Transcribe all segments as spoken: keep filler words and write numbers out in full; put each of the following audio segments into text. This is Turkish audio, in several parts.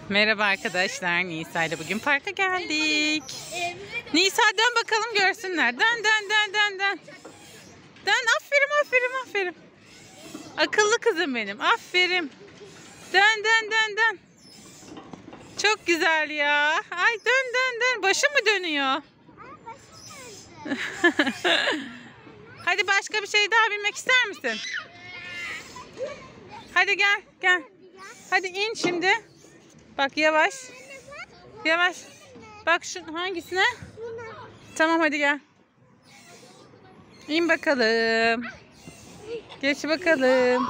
Merhaba arkadaşlar. Nisa ile bugün parka geldik. Nisa dön bakalım görsünler. Dön dön dön dön dön. Dön, aferin aferin aferin. Akıllı kızım benim. Aferin. Dön dön dön dön. Çok güzel ya. Ay dön dön dön. Başı mı dönüyor? Hadi başka bir şey daha bilmek ister misin? Hadi gel gel. Hadi in şimdi. Bak yavaş. Yavaş. Bak şu hangisine? Tamam hadi gel. İn bakalım. Geç bakalım.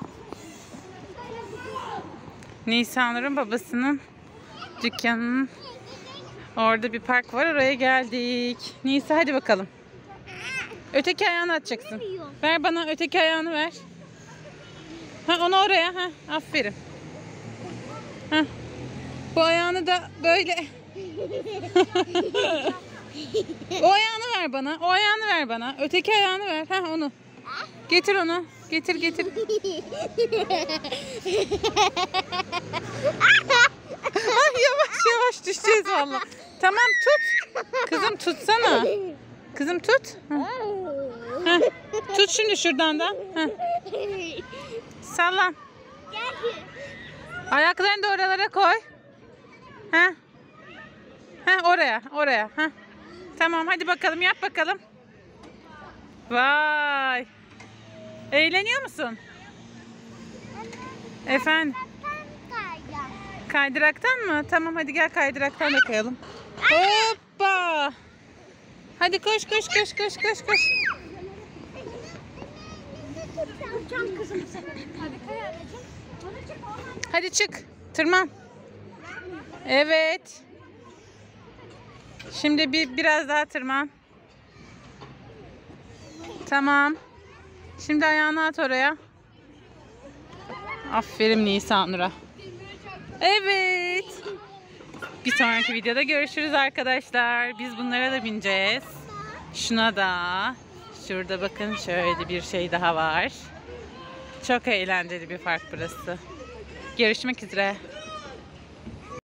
Nisanur'un babasının dükkanının orada bir park var, oraya geldik. Nisa hadi bakalım. Öteki ayağını atacaksın. Ver bana öteki ayağını ver. Ha onu oraya. Ha aferin. Ha. Bu ayağını da böyle. O ayağını ver bana. O ayağını ver bana. Öteki ayağını ver. Ha onu. Getir onu. Getir getir. Ay yavaş yavaş düşeceğiz valla. Tamam tut. Kızım tutsana. Kızım tut. Ha. Ha. Tut şimdi şuradan da. Ha. Salla. Ayaklarını da oralara koy. Ha. Ha oraya, oraya. Ha. Tamam hadi bakalım yap bakalım. Vay. Eğleniyor musun? Efendim? Kaydıraktan mı? Tamam hadi gel kaydıraktan da kayalım. Hoppa. Hadi koş koş koş koş koş koş. Hadi çık. Tırman. Evet. Şimdi bir biraz daha tırman. Tamam. Şimdi ayağını at oraya. Aferin Nisanur'a. Evet. Bir sonraki videoda görüşürüz arkadaşlar. Biz bunlara da bineceğiz. Şuna da. Şurada bakın şöyle bir şey daha var. Çok eğlenceli bir park burası. Görüşmek üzere.